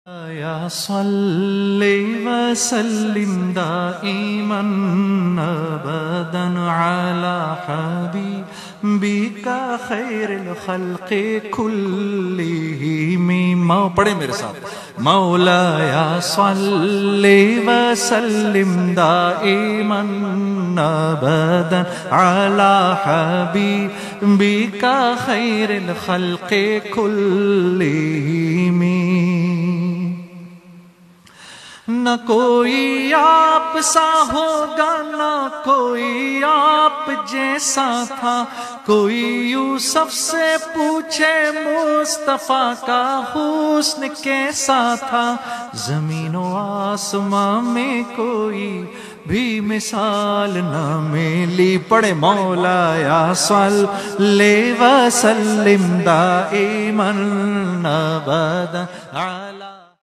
یا صلی وسلم دائما ابدا علی حبیبک خیر الخلق کلہم. پڑھیں میرے ساتھ. مولایا صلی وسلم دائما ابدا علی حبیبک خیر الخلق کلہم. نہ کوئی آپ سا ہوگا نہ کوئی آپ جیسا تھا. کوئی یوسف سے پوچھے مصطفیٰ کا حسن کیسا تھا. زمین و آسمان میں کوئی بھی مثال نہ ملی. پڑھے مولایا صلی وسلم دائما ابدا علی